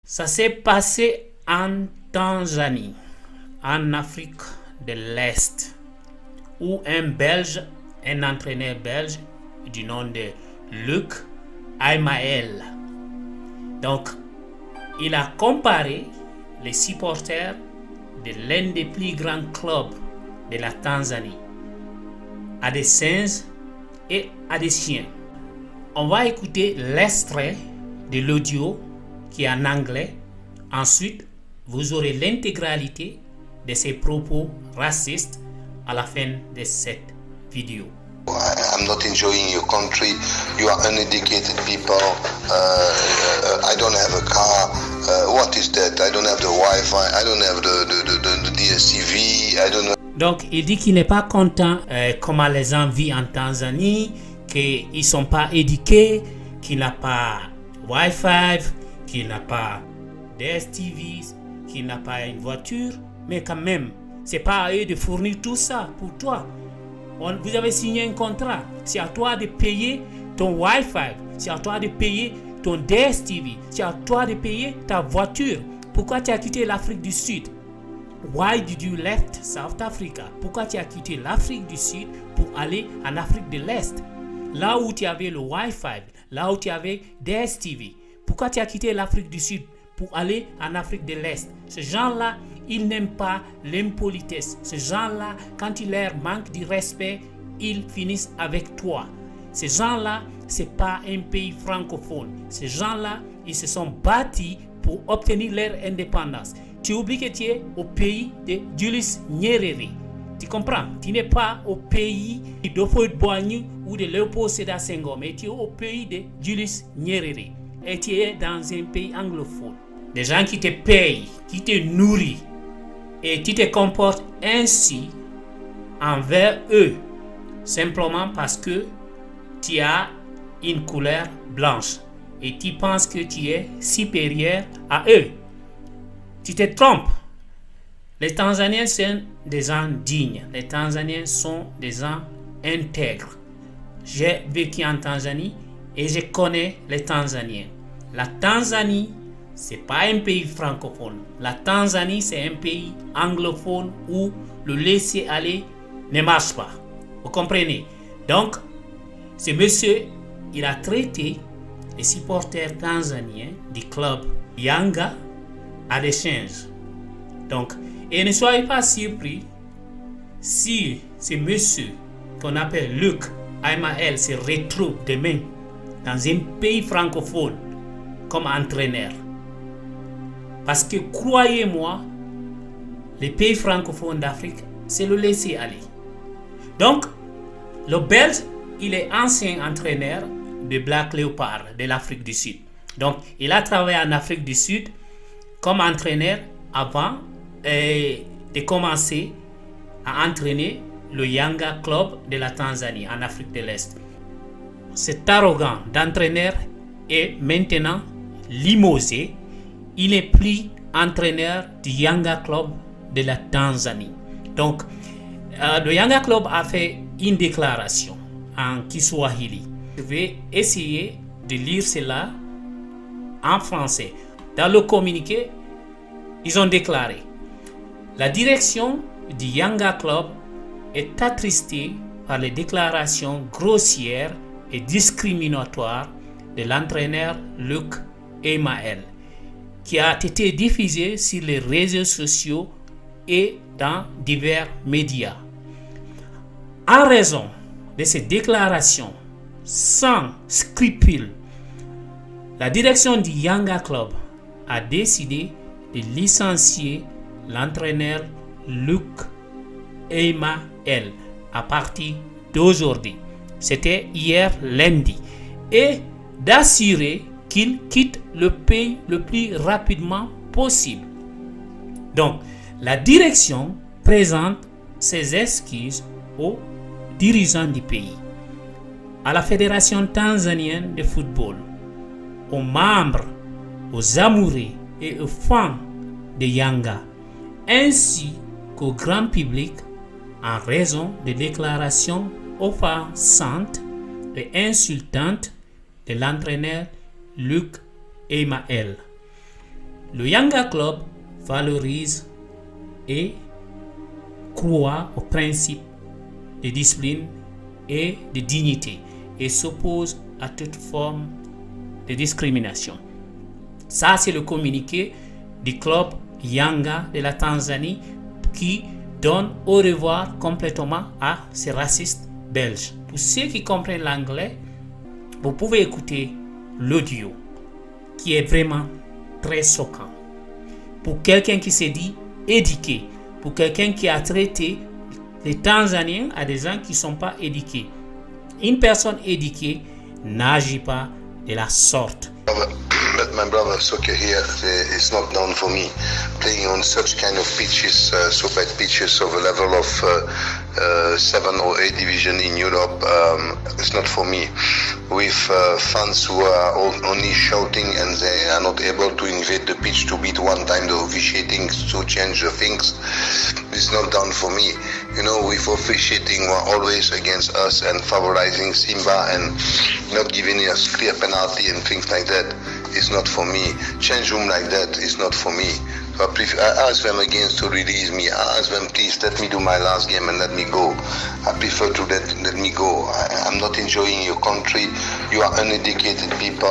Ça s'est passé en Tanzanie, en Afrique de l'Est, où un Belge, un entraîneur belge du nom de Luc Aymael. Donc, il a comparé les supporters de l'un des plus grands clubs de la Tanzanie à des singes et à des chiens. On va écouter l'extrait de l'audio qui est en anglais. Ensuite, vous aurez l'intégralité de ses propos racistes à la fin de cette vidéo. I'm not enjoying your country. You are uneducated people. I don't have a car. What is that? I don't have the Wi-Fi. I don't have the DSTV. I don't know. Donc, il dit qu'il n'est pas content comment les gens vivent en Tanzanie, qu'ils ne sont pas éduqués, qu'il n'a pas Wi-Fi, qu'il n'a pas DSTV, qu'il n'a pas une voiture. Mais quand même, c'est pas à eux de fournir tout ça pour toi. Vous avez signé un contrat. C'est à toi de payer ton Wi-Fi. C'est à toi de payer ton DSTV. C'est à toi de payer ta voiture. Pourquoi tu as quitté l'Afrique du Sud? Why did you left South Africa? Pourquoi tu as quitté l'Afrique du Sud pour aller en Afrique de l'Est? Là où tu avais le Wi-Fi, là où tu avais DSTV. Pourquoi tu as quitté l'Afrique du Sud pour aller en Afrique de l'Est? Ces gens-là, ils n'aiment pas l'impolitesse. Ces gens-là, quand il leur manque du respect, ils finissent avec toi. Ces gens-là, c'est pas un pays francophone. Ces gens-là, ils se sont bâtis pour obtenir leur indépendance. Tu oublies que tu es au pays de Julius Nyerere. Tu comprends? Tu n'es pas au pays de Houphouët-Boigny ou de Léopold Sédar Senghor, mais tu es au pays de Julius Nyerere. Et tu es dans un pays anglophone. Des gens qui te payent, qui te nourrissent, et tu te comportes ainsi envers eux, simplement parce que tu as une couleur blanche et tu penses que tu es supérieur à eux. Tu te trompes. Les Tanzaniens sont des gens dignes. Les Tanzaniens sont des gens intègres. J'ai vécu en Tanzanie et je connais les Tanzaniens. La Tanzanie, c'est pas un pays francophone. La Tanzanie, c'est un pays anglophone où le laisser-aller ne marche pas. Vous comprenez? Donc, ce monsieur, il a traité les supporters tanzaniens du club Yanga à des singes. Donc, et ne soyez pas surpris si ce monsieur qu'on appelle Luc Aymael se retrouve demain dans un pays francophone comme entraîneur. Parce que croyez-moi, les pays francophones d'Afrique, c'est le laisser aller. Donc, le Belge, il est ancien entraîneur de Black Leopard de l'Afrique du Sud. Donc, il a travaillé en Afrique du Sud comme entraîneur avant de commencer à entraîner le Yanga Club de la Tanzanie en Afrique de l'Est. Cet arrogant d'entraîneur est maintenant limogé. Il n'est plus entraîneur du Yanga Club de la Tanzanie. Donc, le Yanga Club a fait une déclaration en Kiswahili. Je vais essayer de lire cela en français. Dans le communiqué, ils ont déclaré: la direction du Yanga Club est attristée par les déclarations grossières et discriminatoires de l'entraîneur Luc Aymael, qui a été diffusé sur les réseaux sociaux et dans divers médias. En raison de ces déclarations sans scrupules, la direction du Yanga Club a décidé de licencier l'entraîneur Luc Aymael à partir d'aujourd'hui. C'était hier lundi. Et d'assurer qu'il quitte le pays le plus rapidement possible. Donc, la direction présente ses excuses aux dirigeants du pays, à la Fédération tanzanienne de football, aux membres, aux amoureux et aux fans de Yanga, ainsi qu'au grand public en raison de déclarations offensantes et insultantes de l'entraîneur Luc Aymael. Le Yanga Club valorise et croit au principe de discipline et de dignité et s'oppose à toute forme de discrimination. Ça, c'est le communiqué du club Yanga de la Tanzanie qui donne au revoir complètement à ces racistes belges. Pour ceux qui comprennent l'anglais, vous pouvez écouter l'audio qui est vraiment très choquant. Pour quelqu'un qui s'est dit éduqué, pour quelqu'un qui a traité les Tanzaniens à des gens qui ne sont pas éduqués. Une personne éduquée n'agit pas de la sorte. But my brother, soccer here is not known for me. Playing on such kind of pitches, so bad pitches of a level of 7 or 8 division in Europe, it's not for me. With fans who are only shouting and they are not able to invade the pitch to beat one time the officiating to change the things, it's not done for me. You know, with officiating were always against us and favorizing Simba and not giving us clear penalty and things like that. It's not for me. Change room like that is not for me. So I ask them again to release me. I ask them, please let me do my last game and let me go. I prefer to let me go. I'm not enjoying your country. You are uneducated people.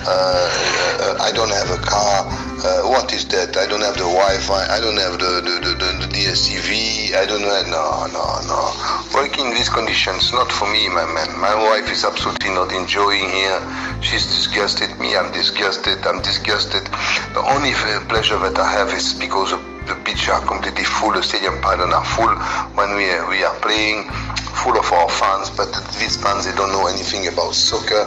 I don't have a car. What is that? I don't have the Wi-Fi. I don't have the DSTV. I don't know. No. Working in these conditions, not for me, my man. My wife is absolutely not enjoying here. She's disgusted. Me, I'm disgusted. The only pleasure that I have is because the pitch are completely full, the stadium pylon are full when we are playing, full of our fans, but these fans, they don't know anything about soccer.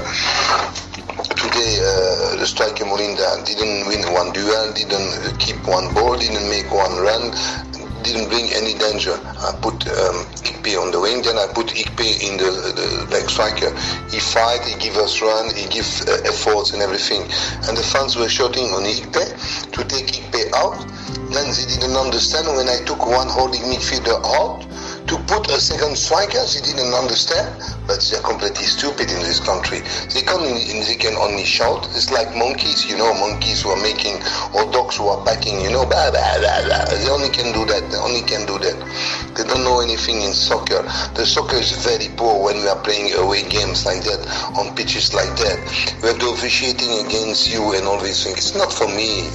Today, the striker Molinda didn't win one duel, didn't keep one ball, didn't make one run, didn't bring any danger. I put Ikpe on the wing, then I put Ikpe in the back striker. He fight, he give us run, he give efforts and everything. And the fans were shouting on Ikpe to take Ikpe out. Then they didn't understand when I took one holding midfielder out to put a second striker. They didn't understand, but they're completely stupid in this country. They can only shout. It's like monkeys, you know, monkeys who are making, or dogs who are backing, you know, blah, blah, blah, blah. They only can do that. They don't know anything in soccer. The soccer is very poor when we are playing away games like that, on pitches like that. We have the officiating against you and all these things. It's not for me,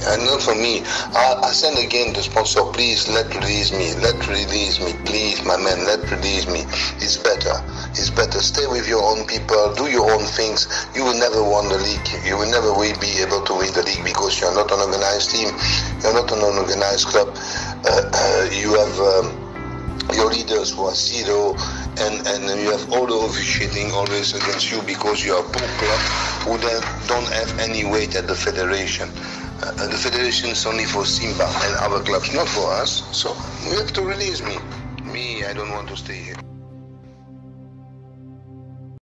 I send again the sponsor, please let release me, please, my man, let release me. It's better. Stay with your own people, do your own things. You will never win the league. You will never be able to win the league because you are not an organized team. You are not an organized club. You have your leaders who are zero, and you have all the officiating always against you because you are a poor club who don't have any weight at the federation. The federation is only for Simba and other clubs, not for us. So you have to release me. I don't want to stay here.